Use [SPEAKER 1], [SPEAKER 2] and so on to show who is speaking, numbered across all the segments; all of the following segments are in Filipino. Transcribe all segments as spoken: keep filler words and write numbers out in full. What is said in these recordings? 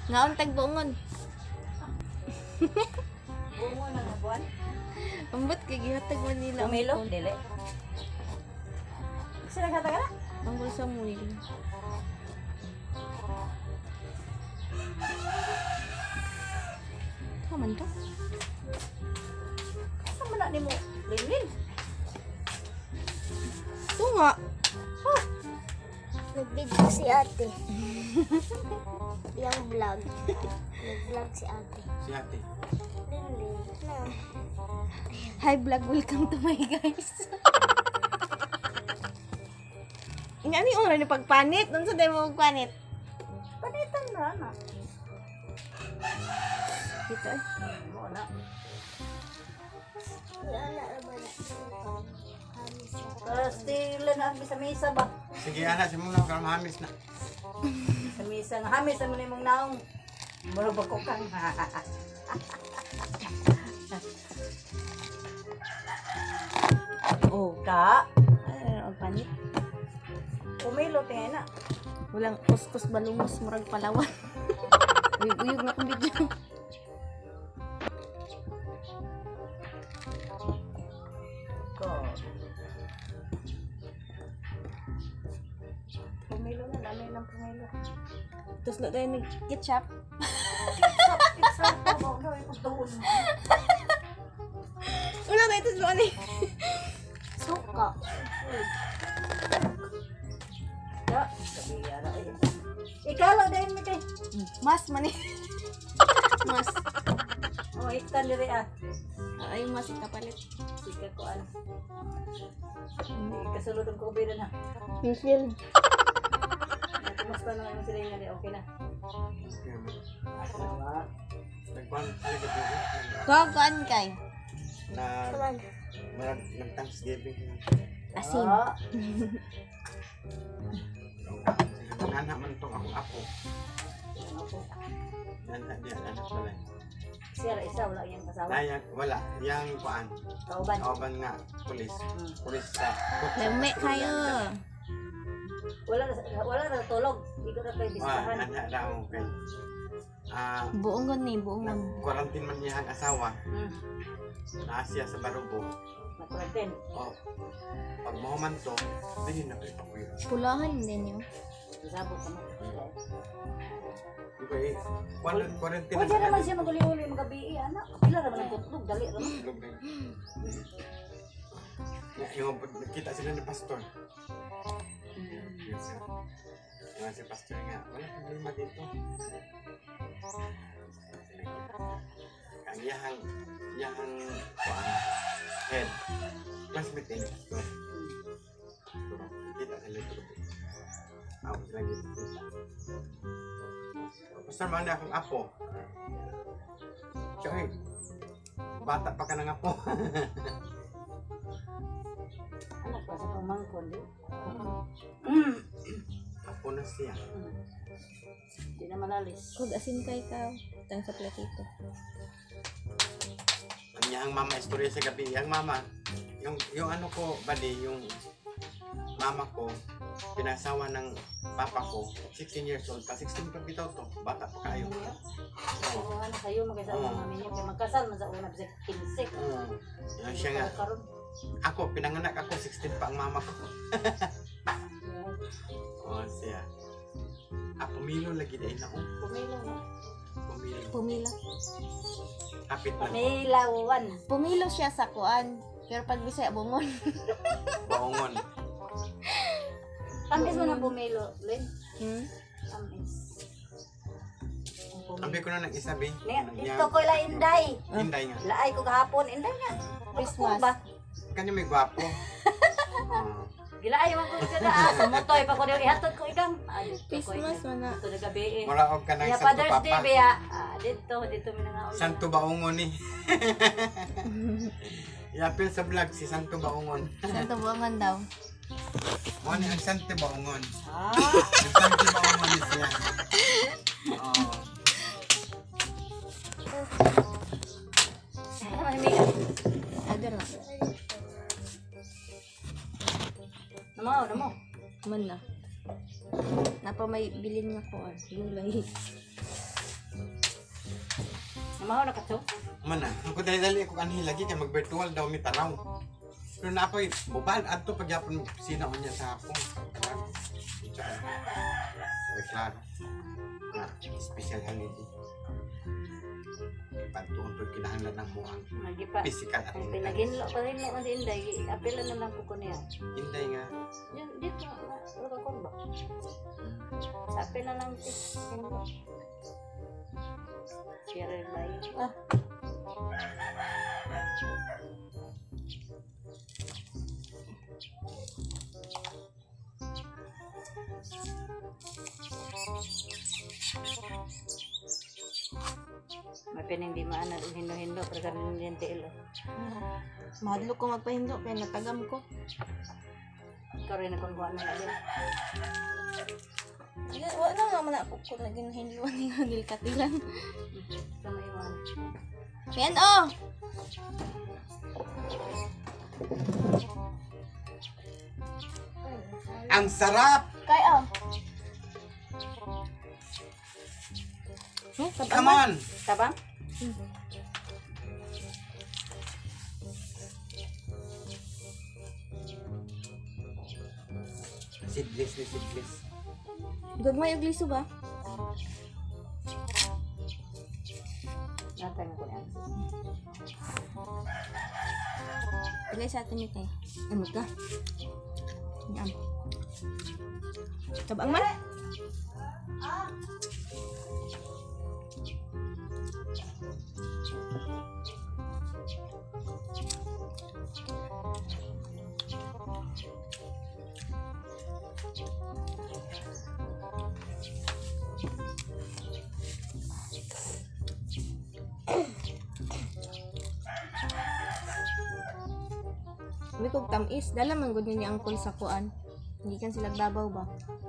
[SPEAKER 1] Ngaon tag buongon.
[SPEAKER 2] Bungo na nga buwan.
[SPEAKER 1] Ambot kay gihatag man nila.
[SPEAKER 2] Pumilo? Dili. Sila kata ka na?
[SPEAKER 1] Ang bulsa mo yun. Kaman to?
[SPEAKER 2] Saan mo na ni mo? Lin-lin.
[SPEAKER 1] Ito nga.
[SPEAKER 3] Oh. Nag-video si ate. Yung vlog. Nag-vlog si ate.
[SPEAKER 4] Si ate.
[SPEAKER 3] Lin-lin. Na.
[SPEAKER 1] Hi vlog, welcome to my guys. Nga ni oras ni pagpanit. Nung sa demo magpanit.
[SPEAKER 2] Panitan na na.
[SPEAKER 1] Dito eh.
[SPEAKER 2] Mo na.
[SPEAKER 3] Wala na naman. Hamis na.
[SPEAKER 2] Uh, still na ang sa mesa ba?
[SPEAKER 4] Sige anak, si mong nakakal mahamis na.
[SPEAKER 2] Sa mesa nga hamis na mo ni mong naong. Murag ba ko kang
[SPEAKER 1] Oh.
[SPEAKER 2] ka?
[SPEAKER 1] Ay, magpanit.
[SPEAKER 2] Pumilo tayo na.
[SPEAKER 1] Walang kuskus balungos murag palawan. Uyog-uyog na kong video.
[SPEAKER 2] Ko. Pumilo na, dami ng pumilo.
[SPEAKER 1] Tapos na tayo nag-ketchup.
[SPEAKER 2] Pizza, pizza, babaw na, ito doon.
[SPEAKER 1] Una tayo, tapos doon eh.
[SPEAKER 3] Suka.
[SPEAKER 2] Ya, sabi yara eh. Ikaw lang dahil mo kay.
[SPEAKER 1] Mas man eh. Mas.
[SPEAKER 2] Oh, ikan diri ah.
[SPEAKER 1] Ay, mas ikapalit.
[SPEAKER 2] Sige ko ano. Hindi kasulod ang COVID na.
[SPEAKER 1] Facial.
[SPEAKER 2] Kumusta na naman sila yung okay na. Asama.
[SPEAKER 4] Nagpan, sige dito.
[SPEAKER 1] Kagaan kay.
[SPEAKER 4] Na,
[SPEAKER 3] Kaman.
[SPEAKER 4] marag, nag-Thanksgiving.
[SPEAKER 1] Asin.
[SPEAKER 2] Ah,
[SPEAKER 4] Nanak man itong akong apo. Nanak diya, anak pala.
[SPEAKER 2] siya isa wala yung kasawa.
[SPEAKER 4] Nayak, wala. Yang kuan.
[SPEAKER 2] Kauban.
[SPEAKER 4] Kauban nga, pulis.
[SPEAKER 2] Hmm.
[SPEAKER 4] Pulis sa...
[SPEAKER 1] Lame kayo.
[SPEAKER 2] Wala na wala na tulog. Ikaw na kayo
[SPEAKER 4] Ah,
[SPEAKER 2] bistahan.
[SPEAKER 4] anak daw kay... Ah,
[SPEAKER 1] Buongon ni, buongon.
[SPEAKER 4] nag-quarantine man niya ang asawa.
[SPEAKER 2] Hmm.
[SPEAKER 4] Na siya sa Barubo.
[SPEAKER 2] Nakulantin.
[SPEAKER 4] Oh, pag mahuman to, hindi na kayo pakuyo.
[SPEAKER 1] Pulahan din yun.
[SPEAKER 2] Sabot ka mo.
[SPEAKER 4] Okay, quarantine quarantine
[SPEAKER 2] Pwede naman siya maguli-uli magabi anak. Pila naman ang kutlog dali ra.
[SPEAKER 4] Tulog na yun. Yung nakita sila ni pastor. Yes, sir. Yung si pastor nga, wala problema dito. Ang yahang, yahang, kuan, head, classmate ni pastor. Pero, kita sila ito. Ako sila dito. Pastor, mana akong apo. Choy, bata pa ka ng apo.
[SPEAKER 2] Anak pa sa pamangkon di. Mm.
[SPEAKER 4] Apo na siya.
[SPEAKER 2] Di na malalis.
[SPEAKER 1] Kung asin kay ka. Tang sa platito.
[SPEAKER 4] Ang niyang mama istorya sa gabi, yung mama, yung yung ano ko, bali, yung mama ko, pinasawa ng papa ko, sixteen years old pa, sixteen pa bitaw to, bata pa kayo. Oo.
[SPEAKER 2] Kung ano kayo magkasama
[SPEAKER 4] Oo.
[SPEAKER 2] namin yun. Kaya magkasal man sa una sa kinsik.
[SPEAKER 4] Mm. Yan siya nga,
[SPEAKER 2] Karon.
[SPEAKER 4] ako, pinanganak ako, sixteen pa ang mama ko. Oo, siya. Ah, pumilo lagi dahil ako.
[SPEAKER 2] Pumilo na.
[SPEAKER 4] Pumilo.
[SPEAKER 1] Pumila.
[SPEAKER 4] Kapit na.
[SPEAKER 2] Pumilawan.
[SPEAKER 1] Pumilo siya sa kuan. Pero pag bisaya bungon.
[SPEAKER 4] Baongon.
[SPEAKER 2] Tamis mo na pumilo, Lin.
[SPEAKER 1] Hmm?
[SPEAKER 2] Tamis.
[SPEAKER 4] Sabi ko na nag-isabi.
[SPEAKER 2] Ito ko la inday.
[SPEAKER 4] Hinday nga.
[SPEAKER 2] Laay ko kahapon, inday nga.
[SPEAKER 1] Christmas.
[SPEAKER 2] Ba?
[SPEAKER 4] Kanya may gwapo. Oo.
[SPEAKER 2] Gilaay man ko sa taas. Sumotoy pa ko diyo ihatod ko ikang. Ah, dito ko.
[SPEAKER 1] Christmas man na.
[SPEAKER 2] Ito na gabi eh.
[SPEAKER 4] Muraog ka ng
[SPEAKER 2] Ya
[SPEAKER 4] Santo
[SPEAKER 2] Father's Day
[SPEAKER 4] Papa.
[SPEAKER 2] biya. Ah, dito, dito mi nga ulit.
[SPEAKER 4] Santo Baongon eh. Yapil sa vlog si Santo Baongon.
[SPEAKER 1] Santo buongon daw.
[SPEAKER 4] Mo ni ang Santo Baongon.
[SPEAKER 2] Ah,
[SPEAKER 4] Ang Santo Baongon ni siya. Oo.
[SPEAKER 2] mahimigan.
[SPEAKER 1] Agad na.
[SPEAKER 2] Namo, namo.
[SPEAKER 1] Man na. Napa may bilin nga kuan. Gulay.
[SPEAKER 2] Amaw na katso.
[SPEAKER 4] Mana, ako dali-dali ako kanhi lagi kay mag-virtual daw mi taraw. Pero na apoy, bubal adto pagyapon sina niya sa hapon. Ay, klaro. Na, special holiday. Pantuon po kinahanglan ng muang
[SPEAKER 2] Lagi pa.
[SPEAKER 4] physical at
[SPEAKER 2] Ang
[SPEAKER 4] mental.
[SPEAKER 2] pinaginlo pa rin mo kasi Inday. Apela na lang ko ko niya.
[SPEAKER 4] Hinday nga.
[SPEAKER 2] Yan, dito na. Wala ko ba? Sa apela lang ito. Share bay. Ah. May pining di maana rin hindo-hindo pero karon din tilo.
[SPEAKER 1] Mahadlo ko magpahindo, kaya natagam ko.
[SPEAKER 2] Ikaw rin akong kuha na lang.
[SPEAKER 1] Wala nga man ako kung naging hindiwan ni Hagil Katilan.
[SPEAKER 2] Sa may iwan.
[SPEAKER 1] Yan oh!
[SPEAKER 4] Ang sarap!
[SPEAKER 1] Kaya oh! Hmm,
[SPEAKER 4] Come on!
[SPEAKER 2] Tabang?
[SPEAKER 4] Seedless ni seedless.
[SPEAKER 1] Gagmay og liso ba?
[SPEAKER 2] Natay ko yan.
[SPEAKER 1] Ilay sa atin ito. Ano ka? Yan. Tabang man? May kog tamis, dala man gud ni angkol sa kuan. Hindi kan sila babaw ba?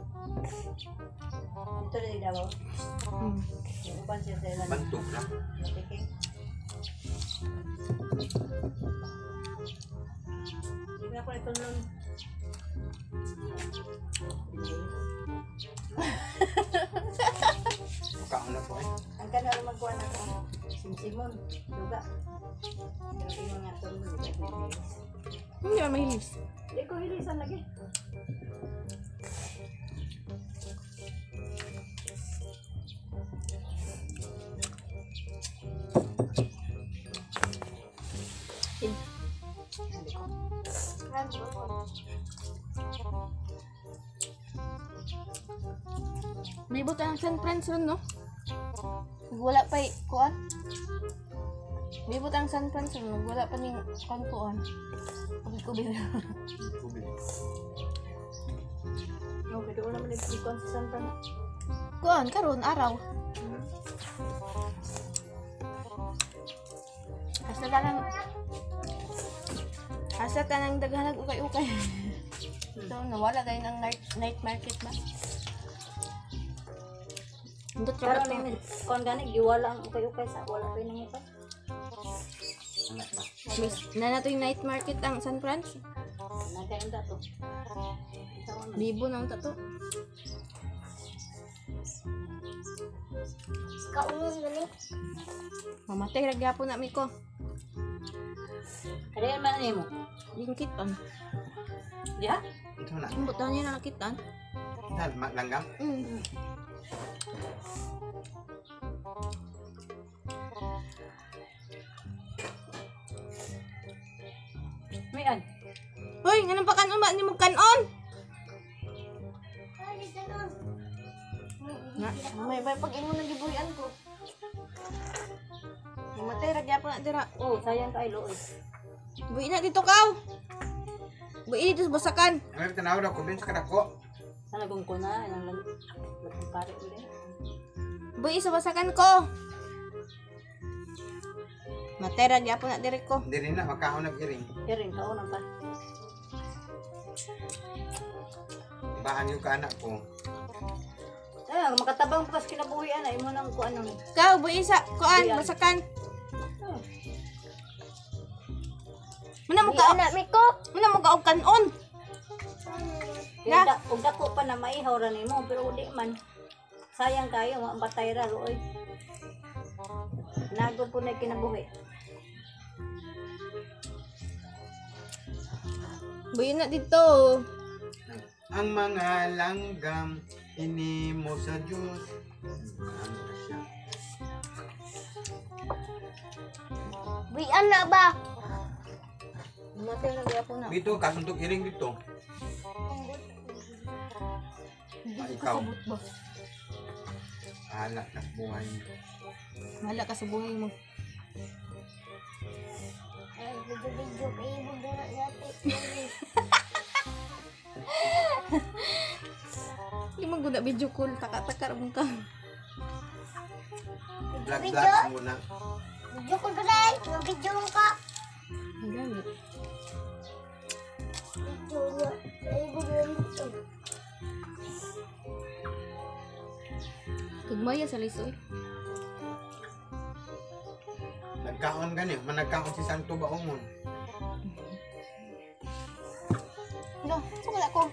[SPEAKER 2] Ito rin daw.
[SPEAKER 1] Hmm.
[SPEAKER 2] Upan siya sa ilan.
[SPEAKER 4] Bantok lang.
[SPEAKER 2] Tiking. Hindi ako ito nun.
[SPEAKER 4] Kaon na po eh.
[SPEAKER 2] Ang kanal magkuha na ito. Simsimon. Duga. Pero tingnan nga ito.
[SPEAKER 1] Hindi man mahilis.
[SPEAKER 2] Hindi ko hilisan lagi.
[SPEAKER 1] May buta ang San Franz ron, no? Wala pa y- kuan. May buta ang San Franz ron, wala pa ning kuan kuan. Pagod ko bila.
[SPEAKER 4] Tubig.
[SPEAKER 2] Okay, doon naman nag-ikon sa San Fran.
[SPEAKER 1] Kuan karon araw. Asa ka lang. Asa ka nang daghanag ukay-ukay. So, nawala tayo ng night, night market ba? Hindot ka
[SPEAKER 2] Pero
[SPEAKER 1] ba
[SPEAKER 2] may kon gani giwala ang ukay-ukay sa wala pa nang ukay.
[SPEAKER 4] Anak ba?
[SPEAKER 1] Miss, na nato yung night market ang San Franz.
[SPEAKER 2] Nagkain dato.
[SPEAKER 1] Bibo na ang tato.
[SPEAKER 3] Kaungon gani.
[SPEAKER 1] Mamatay ragyapon na mi ko.
[SPEAKER 2] Kaya man nimo.
[SPEAKER 1] Yung kitan.
[SPEAKER 2] Ya?
[SPEAKER 4] Ito na.
[SPEAKER 1] Ang buta niya na kitan.
[SPEAKER 4] Kita langgam.
[SPEAKER 1] Mm.
[SPEAKER 2] May an.
[SPEAKER 1] Hoy, ganun pa kanon ba ni mo kanon? Na, may may pag imo nang gibuhian ko. Mamatay ragyapon na dira.
[SPEAKER 2] Oh, sayang kay Loy.
[SPEAKER 1] Buhi na dito kaw. Buhi dito sa basakan.
[SPEAKER 4] Ano tanaw daw convince ka dako?
[SPEAKER 2] Sana kung ko na ang lang lang pare ulit.
[SPEAKER 1] Buhi sa basakan ko. Matay ragyapon na diri ko.
[SPEAKER 4] Diri na makaon nag-iring.
[SPEAKER 2] Kering kaon pa.
[SPEAKER 4] Bahan yung kaanak ko.
[SPEAKER 2] Ay, makatabang pas kinabuhian ay mo nang ko ano.
[SPEAKER 1] Kaw, buhi sa kuan,
[SPEAKER 2] Buhian.
[SPEAKER 1] basakan.
[SPEAKER 2] Oh.
[SPEAKER 1] Muna mo
[SPEAKER 3] Di
[SPEAKER 1] ka,
[SPEAKER 3] anak mi ko.
[SPEAKER 1] muna mo ka og kanon.
[SPEAKER 2] Kaya da, ug dako pa na maihaw ra nimo pero uli man. Sayang kayo, mabatay ra roy. Nago po na kinabuhi.
[SPEAKER 1] Buyin na dito.
[SPEAKER 4] Ang mga langgam, hinimo sa Diyos. Ano na siya?
[SPEAKER 3] Buyan na ba?
[SPEAKER 1] Matay na di ako na.
[SPEAKER 4] Dito, kasuntok iring dito. Ah, ikaw.
[SPEAKER 1] Kasabot ba?
[SPEAKER 4] Bahala ka sa buhay mo.
[SPEAKER 1] Mahala ka sa buhay mo.
[SPEAKER 3] Ay, video-video kayo mo na yate.
[SPEAKER 1] Hindi mo guna video call. Taka-taka mo ka.
[SPEAKER 4] Vlog-vlogs muna.
[SPEAKER 3] Video ko gulay. Video mo ka.
[SPEAKER 1] Ang gamit.
[SPEAKER 3] Video niya. Ay, gulay ito.
[SPEAKER 1] Kagmaya sa lisoy.
[SPEAKER 4] Nagkaon gani, managkaon si Santo Baumon.
[SPEAKER 1] No, sa wala ko.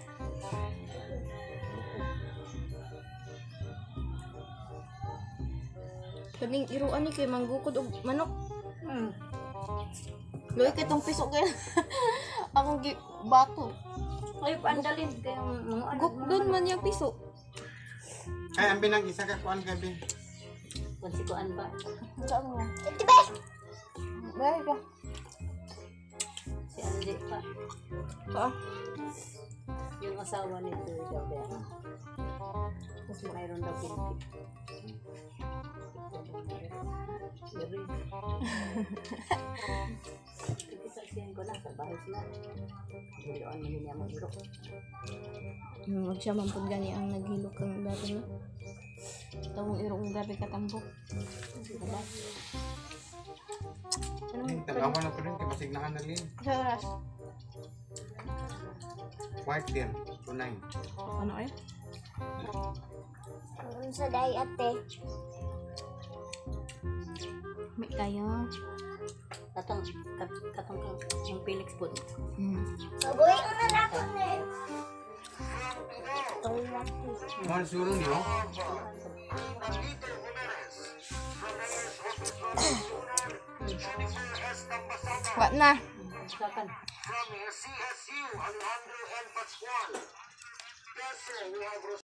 [SPEAKER 1] Kaning iruan ni kay manggukod og manok.
[SPEAKER 2] Hmm.
[SPEAKER 1] Loy kay tong piso kay. Akong gi bato.
[SPEAKER 2] Ay, pandalin kayong mga ano.
[SPEAKER 1] Gukdon man yung piso.
[SPEAKER 4] Ay, ang binang isa ka kuan gabi.
[SPEAKER 2] Pansikuan ba?
[SPEAKER 1] Saan mo?
[SPEAKER 3] Ito ba?
[SPEAKER 1] Bari ka.
[SPEAKER 2] Si Andy pa.
[SPEAKER 1] Ka.
[SPEAKER 2] Yung asawa nito daw ba? Tapos mayroon daw pinipit. Dari. Saksiyan ko na sa bahay sila. Biloan mo niya mag-irok.
[SPEAKER 1] Huwag siya mampod gani ang naghilok ng dati no. Tawong irong gabi katambok.
[SPEAKER 2] Diba?
[SPEAKER 4] Yung tanawa na pa rin, kay masignahan na rin.
[SPEAKER 1] Sa oras.
[SPEAKER 4] Quarter to nine.
[SPEAKER 1] Ano kayo?
[SPEAKER 3] Ang sa day ate.
[SPEAKER 1] May kayo.
[SPEAKER 2] Katong, kat, katong kang yung Felix po.
[SPEAKER 1] Hmm.
[SPEAKER 3] Saboy ko na natin eh. Ito na.
[SPEAKER 4] Mahal suro niyo?
[SPEAKER 1] Wat na.
[SPEAKER 2] Sakan.
[SPEAKER 5] From C S U, Alejandro N. Pascual. Kasi we have